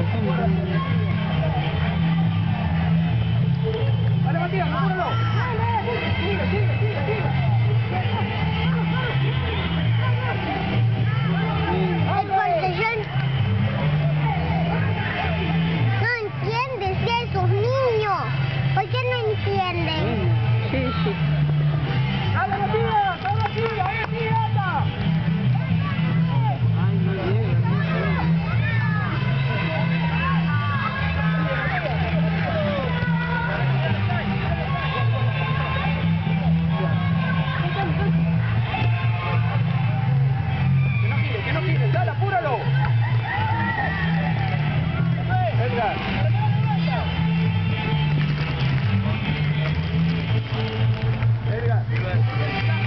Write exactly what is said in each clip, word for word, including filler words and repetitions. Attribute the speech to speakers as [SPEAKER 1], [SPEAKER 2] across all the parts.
[SPEAKER 1] Vale, Matías, apúralo. Sigue, sigue, sigue, sigue.
[SPEAKER 2] No entiendes si esos niños. ¿Por qué no entienden?
[SPEAKER 3] Sí, sí.
[SPEAKER 1] ¡Dale, Matías! ¡Ahora sí! ¡Ahí sí, anda!
[SPEAKER 3] Ay, no llega, no llega.
[SPEAKER 1] Que no gire, que no gire. ¡Dale, apúralo! Edgar. Edgar.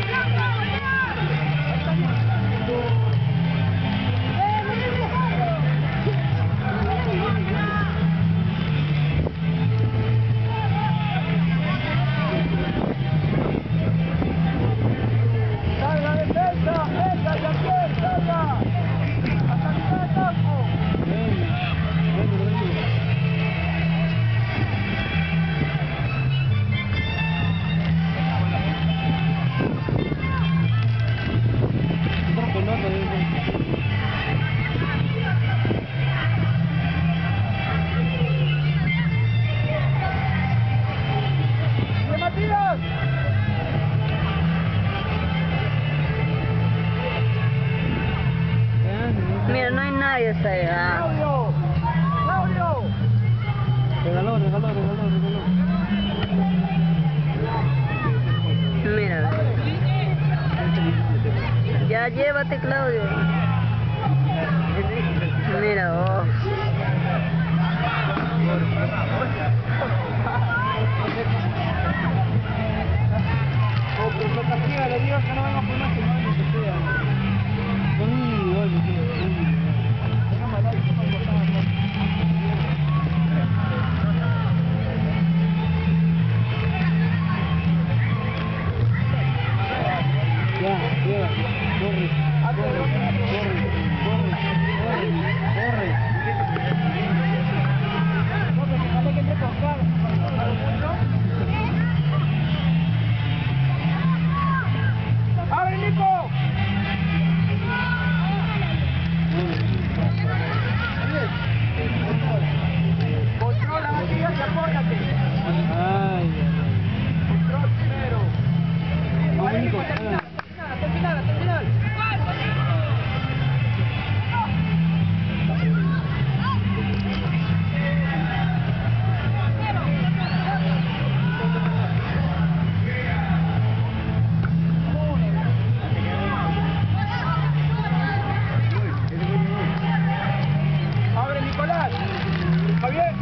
[SPEAKER 1] ¡Salga defensa! ¡Venga, Jean-Pierre! ¡Salga! ¡Hasta mitad de campo! ¡Bien, Matías!
[SPEAKER 3] Mira, no hay nadie hasta allá.
[SPEAKER 1] ¡Claudio! ¡Claudio!
[SPEAKER 3] Regaló, regaló, regaló, regaló. Mira. Ya llévate, Claudio. Mira, oh.
[SPEAKER 1] Oh, pero lo castiga, le digo que no venga por más que no venga, que sea.
[SPEAKER 3] Son individuales, sí, son individuales.
[SPEAKER 1] Déjame hablar, que no me gustaba más.
[SPEAKER 3] Ya, lleva, corre, corre, corre, corre, corre, corre.
[SPEAKER 1] No, pero fíjate que entre con Carlos. ¡Abre, Nico! Controla, Matías, y apóyate.
[SPEAKER 3] Ay,
[SPEAKER 1] Control primero. Vale,
[SPEAKER 3] Nico,
[SPEAKER 1] Nico, termina,
[SPEAKER 3] ah.
[SPEAKER 1] hasta el final, hasta el final. Abre, Nicolás. Javier.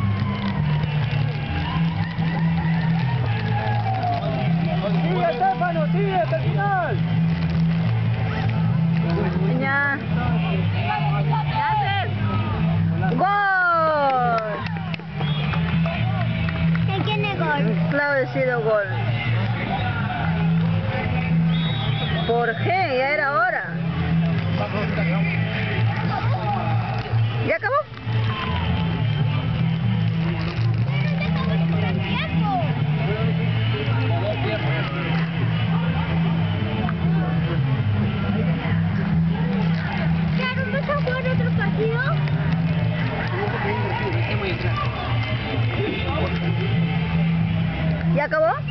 [SPEAKER 1] Sigue, Estefano, sigue hasta el final.
[SPEAKER 3] Ya. ¡Gol!
[SPEAKER 2] ¿Quién tiene gol?
[SPEAKER 3] Claudio ha sido gol. Por G, ya era hora. ¿Ya acabó?
[SPEAKER 2] ¿Claro, empezó a jugar otro partido?
[SPEAKER 3] ¿Ya acabó?